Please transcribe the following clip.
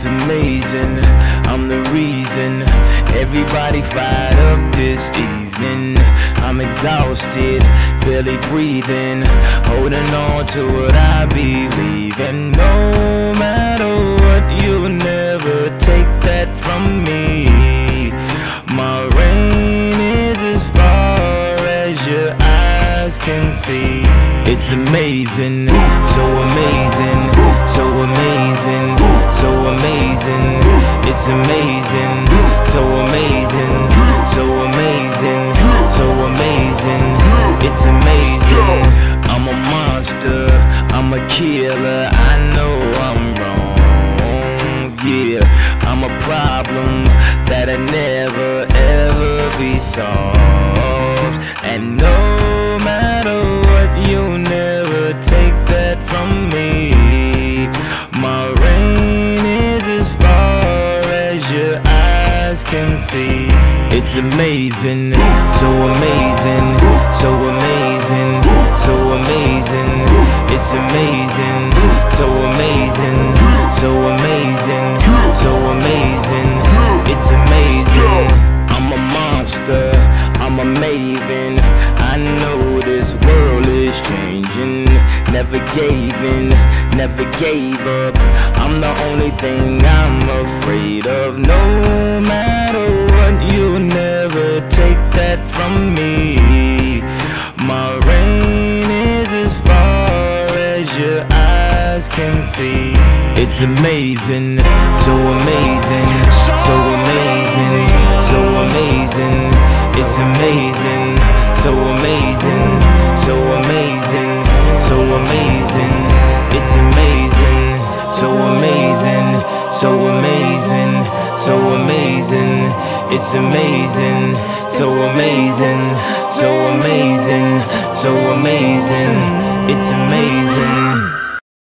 It's amazing, I'm the reason everybody fired up this evening. I'm exhausted, barely breathing, holding on to what I believe in. No matter what, you'll never take that from me. My reign is as far as your eyes can see. It's amazing, so amazing, so amazing, so amazing. It's amazing, so amazing, so amazing, so amazing. It's amazing. I'm a monster, I'm a killer. I know I'm wrong, yeah. I'm a problem that'll never ever be solved. And no matter what, you'll never take that from me. My reign is as far as your eyes can see. It's amazing, so amazing, so amazing, so amazing. It's amazing, so amazing, so amazing, so amazing. It's amazing. I'm a monster, I'm a maven. I know this world is changing. Never gave in, never gave up. I'm the only thing I'm afraid of. No matter what, you'll never take that from me. My reign is as far as your eyes can see. It's amazing, so amazing, so amazing, so amazing. It's amazing, so amazing, so amazing, so amazing. It's amazing, so amazing, so amazing, so amazing. It's amazing, so amazing, so amazing, so amazing. It's amazing.